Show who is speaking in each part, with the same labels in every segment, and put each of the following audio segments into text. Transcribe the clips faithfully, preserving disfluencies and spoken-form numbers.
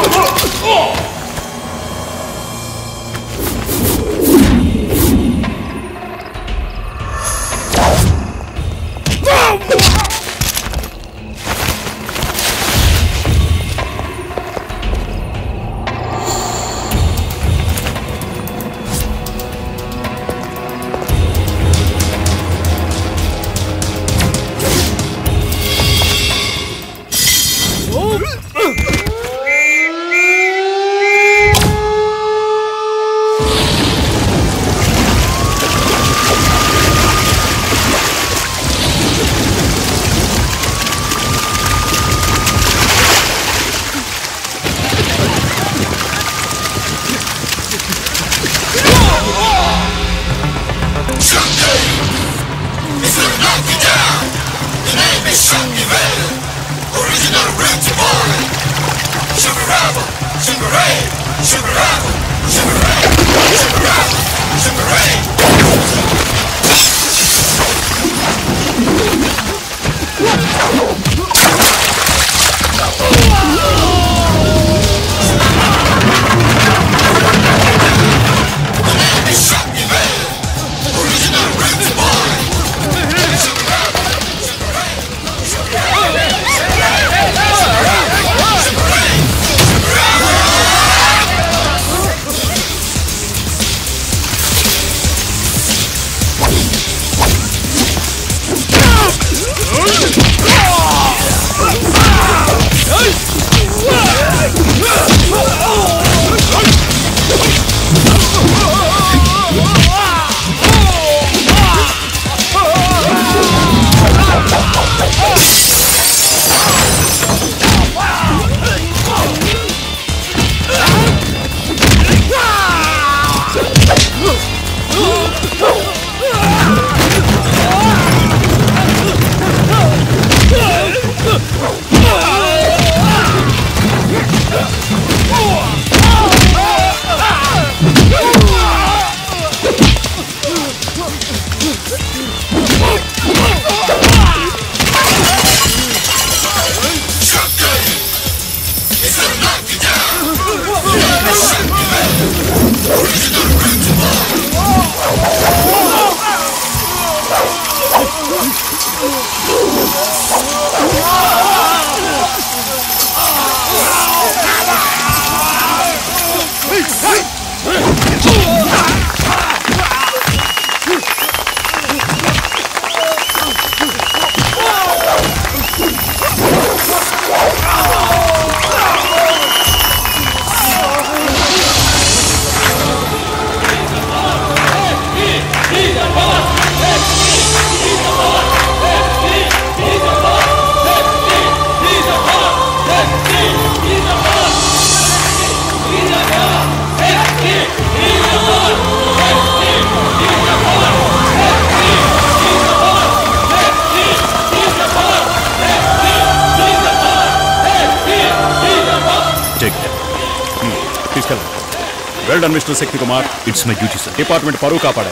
Speaker 1: Well done, Mister Shakti Kumar. It's my duty, sir. Department paru kaapada.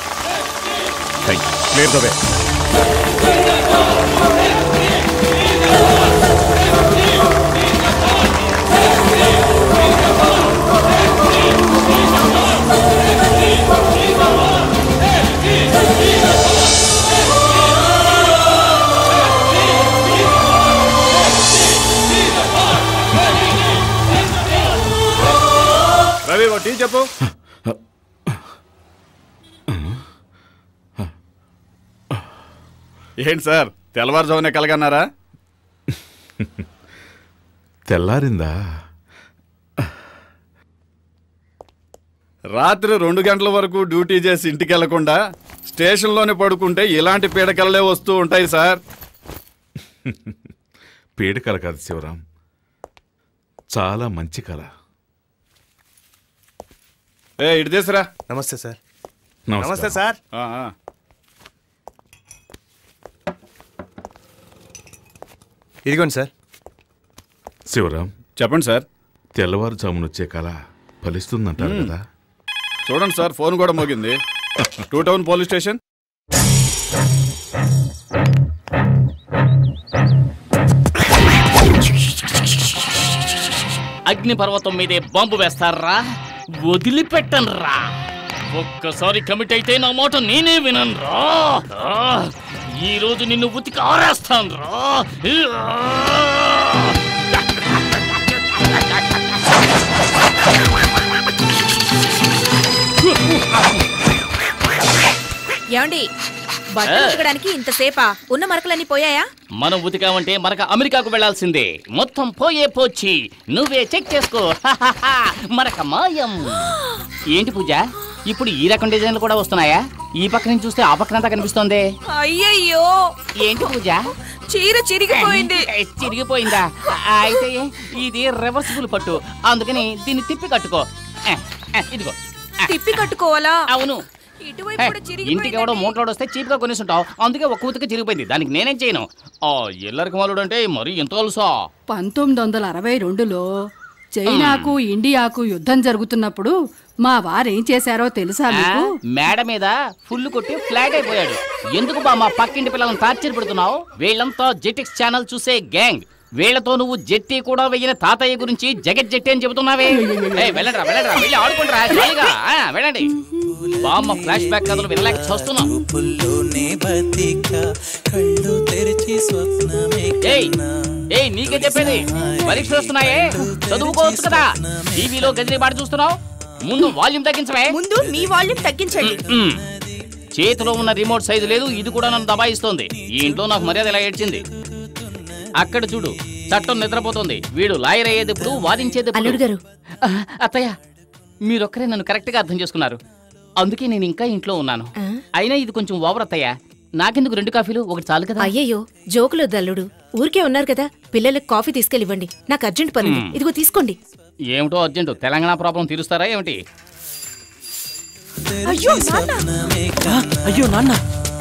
Speaker 1: Thank you. Clear the way. Ravi, what tea chappo? ఏంటి sir తెల్లవారుజామునే కలగన్నారా?
Speaker 2: తెల్లారిందా?
Speaker 1: రాత్రి రెండు గంటల వరకు duty చేసి ఇంటికి వెళ్లకుండా స్టేషన్లోనే పడుకుంటే ఇలాంటి పీడకలలే వస్తూ ఉంటాయి సార్.
Speaker 2: పీడకల కాదు శివరాం, చాలా మంచి కళ.
Speaker 1: ఏ ఇటు తీసురా.
Speaker 3: నమస్తే సార్.
Speaker 2: నమస్తే
Speaker 3: సార్. ఇదిగోండి సార్.
Speaker 2: శివరాం
Speaker 1: చెప్పండి సార్.
Speaker 2: తెల్లవారుజామున వచ్చే కళ ఫలిస్తుందంటారు కదా?
Speaker 1: చూడండి సార్, ఫోన్ కూడా మోగింది. Two town police station.
Speaker 4: అగ్నిపర్వతం మీదే బాంబు వేస్తారా? వదిలిపెట్టనురా. ఒక్కసారి కమిట్ అయితే నా మాట నేనే విననురా. ఈ రోజు నిన్ను ఉతికి ఆరేస్తానురా.
Speaker 5: ఏమండి, బట్టలు ఉతకడానికి ఇంతసేపా? ఉన్న మరకలన్నీ పోయాయా?
Speaker 4: మనం ఉతికామంటే మనకు అమెరికాకు వెళ్లాల్సిందే. మొత్తం పోయే పోచి నువ్వే చెక్ చేసుకో. మరక మాయం. ఏంటి పూజ, ఇప్పుడు ఈ రకం డిజైన్లు కూడా వస్తున్నాయా? ఈ పక్క నుంచి చూస్తే ఆ పక్కనంతా కనిపిస్తోంది.
Speaker 5: అయ్యయ్యో,
Speaker 4: ఏంటి పూజ,
Speaker 5: చీర చిరిగిపోయింది.
Speaker 4: చిరిగిపోయిందా? అయితే ఇది రివర్సిబుల్ పట్టు, అందుకని దీన్ని తిప్పి కట్టుకో. ఇదిగో
Speaker 5: తిప్పి కట్టుకోవాలా?
Speaker 4: అవును. ఇంటికి ఎవడో మూటలోడు వస్తే చీప్ గా కొనేసుంటావు, అందుకే ఒక్క ఉతికి చిరిగిపోయింది. దానికి నేనేం చేయను. ఆ ఎల్లరికి మాలుడు అంటే మరి ఎంత తెలుసా?
Speaker 6: పంతొమ్మిది వందల అరవై రెండులో చైనాకు ఇండియాకు యుద్ధం జరుగుతున్నప్పుడు మా వారేం చేశారో తెలుసా మీకు?
Speaker 4: మేడ మీద ఫుల్ కొట్టి ఫ్లాట్ అయిపోయాడు. ఎందుకు బా మా పక్కింటి పిల్లలను టార్చర్ పెడుతున్నావు? వీళ్ళంతా జెటిక్స్ ఛానల్ చూసే గ్యాంగ్. వీళ్లతో నువ్వు జెట్టి కూడా వెయ్యిన తాతయ్య గురించి జగత్ జెట్టి అని చెబుతున్నావే. వెళ్ళండి వెళ్ళండి, వెళ్ళి ఆడుకుంటారా, వెళ్ళండి. బామ్మ ఫ్లాష్ బ్యాక్ కథలు వినలేక చూస్తున్నాం. నీకే చెప్పేది, పరీక్షలు వస్తున్నాయే, చదువుకోవచ్చు కదా. టీవీలో గజనీ పాట చూస్తున్నావు, ముందు వాల్యూమ్ తగ్గించవే.
Speaker 5: ముందు మీ వాల్యూమ్ తగ్గించండి.
Speaker 4: చేతిలో ఉన్న రిమోట్ సైజు లేదు, ఇది కూడా నన్ను దబాయిస్తోంది. ఈ ఇంట్లో నాకు మర్యాద ఇలా ఏడ్చింది. అక్కడ చూడు, చట్టం నిద్రపోతుంది. వీడు లాయర్ అయ్యేది ఇప్పుడు, వాదించేది
Speaker 5: గారు.
Speaker 4: అత్తయ్య, మీరొక్కరే నన్ను కరెక్ట్ గా అర్థం చేసుకున్నారు, అందుకే నేను ఇంకా ఇంట్లో ఉన్నాను. అయినా ఇది కొంచెం ఓవర్ అత్తయ్య. నాకెందుకు రెండు కాఫీలు, ఒకటి చాలు కదా.
Speaker 5: అయ్యయ్యో, జోకులు దల్లుడు. ఊరికే ఉన్నారు కదా, పిల్లలకు కాఫీ తీసుకెళ్ళివ్వండి. నాకు అర్జెంట్ పని, ఇదిగో తీసుకోండి.
Speaker 4: ఏమిటో అర్జెంటు, తెలంగాణ ప్రాబ్లం తీరుస్తారా ఏమిటి?
Speaker 5: అయ్యో నాన్న,
Speaker 3: అయ్యో నాన్న.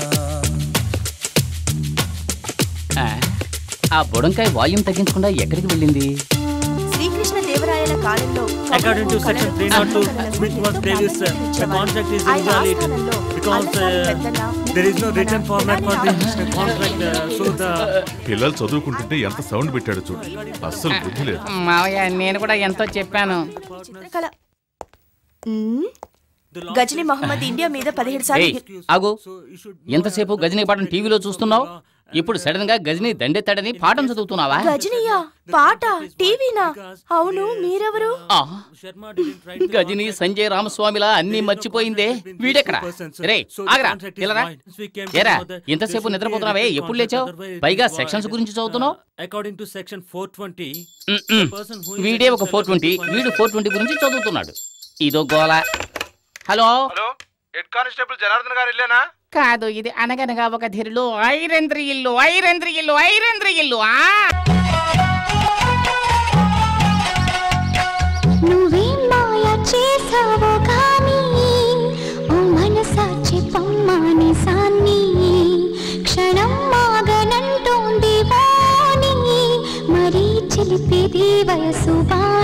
Speaker 4: ఆ బుడంకాయ వాల్యూమ్ తగ్గించకుండా ఎక్కడికి వెళ్ళింది?
Speaker 5: శ్రీకృష్ణ దేవరాయల కాలంలో
Speaker 7: According to section three oh two, which was previous, uh, the contract is invalid because uh, there is no written format for the contract. Uh, so the
Speaker 2: పిల్లలు చదువుకుంటుంటే ఎంత సౌండ్ పెట్టాడు చూడు, అస్సలు బుద్ధి లేదు.
Speaker 4: మావయ్య, నేను కూడా ఎంతో చెప్పాను.
Speaker 5: గజనీ మహమ్మద్ ఇండియా మీద పదిహేడు సార్లు.
Speaker 4: ఆగు, ఎంతసేపు గజనీ పాటం టీవీలో చూస్తున్నావు? ఇప్పుడు సడన్ గా గజనీ దండెత్తాడని పాఠం చదువుతున్నావా?
Speaker 5: గజనీయా పాట టీవీనా? అవును, మీరెవరు?
Speaker 4: గజనీ సంజయ్ రామస్వామిలా అన్ని మర్చిపోయిందే. వీడెక్కడ? రే ఆగరా, ఇలా ఏరా, ఎంతసేపు నిద్రపోతున్నావే, ఎప్పుడు లేచావు? పైగా సెక్షన్స్ గురించి చదువుతున్నావు.
Speaker 7: According to section four twenty,
Speaker 4: వీడే ఒక ఫోర్ ట్వంటీ వీడు ఫోర్ ట్వంటీ గురించి చదువుతున్నాడు. ఇదో గోల. Hello
Speaker 3: hello, head constable Janardhan గారు ఇల్లేనా?
Speaker 4: కాదు, ఇది అనగనగా ఒక ధీరులు ఐరేంద్రి ఇల్లు, ఐరేంద్రి ఇల్లు, ఐరేంద్రి ఇల్లు.
Speaker 8: నువ్వేం మాయ చేసావో కానీ ఓ మనసాచి పమ్మాని సాన్ని, క్షణం మాగనంటోంది వాణి, మరీ చిలిపిది వయసు.